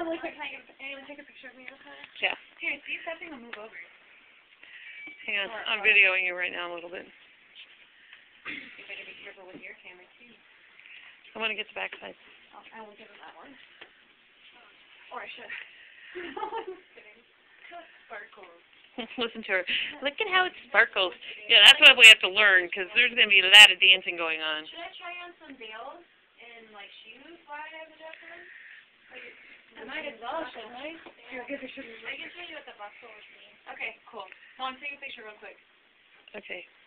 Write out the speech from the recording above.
really quick, can anyone take a picture of me real quick? Yeah. Here, see if that thing will move over. Hang on, I'm videoing you right now a little bit. You better be careful with your camera, too. I want to get the backside. Oh, I will give him that one. Or I should. No, I'm kidding. Sparkles. Listen to her. Look at how it sparkles. Yeah, that's what we have to learn, because there's going to be a lot of dancing going on. Should I try on some veils and, like, shoes while I have the dress on? I might as well, shouldn't I? Here, I can show you what the bustle would be. Okay, cool. Mom, take a picture real quick. Okay.